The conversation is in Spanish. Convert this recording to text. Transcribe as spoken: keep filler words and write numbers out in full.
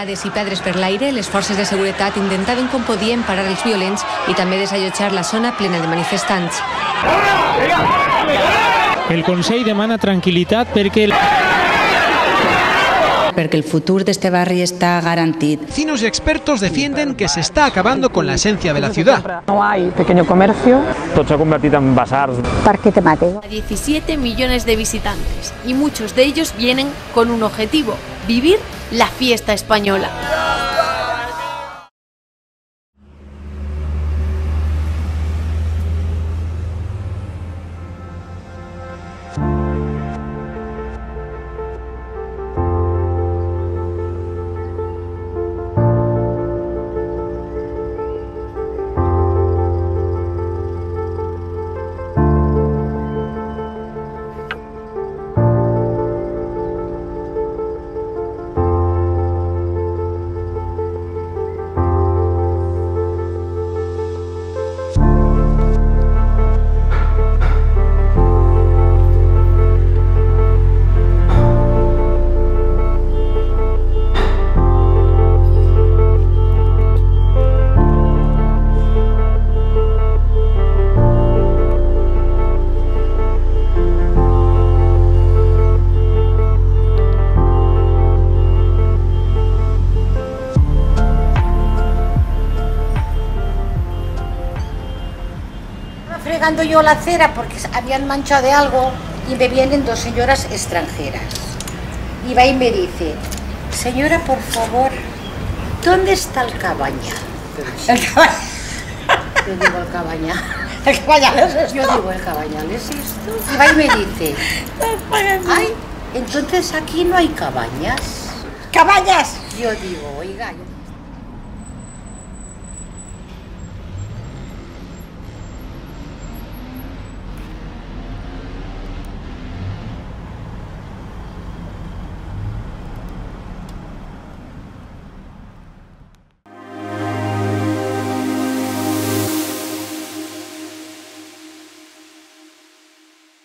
Barricades i pedres per l'aire, les forces de seguretat intentaven com podien parar els violents i també desallotjar la zona plena de manifestants. El Consell demana tranquil·litat perquè... porque el futuro de este barrio está garantido. Vecinos y expertos defienden que se está acabando con la esencia de la ciudad. No hay pequeño comercio. Tot s'ha convertit en basars. Parque temático. diecisiete millones de visitantes y muchos de ellos vienen con un objetivo: vivir la fiesta española. Fregando yo la acera porque habían manchado de algo y me vienen dos señoras extranjeras. Y va y me dice: señora, por favor, ¿dónde está el cabaña? El cabaña. Yo digo el cabaña. El cabañal es esto. Yo digo el cabañal es esto. Y va y me dice: ay, entonces aquí no hay cabañas. ¿Cabañas? Yo digo, oiga. Yo...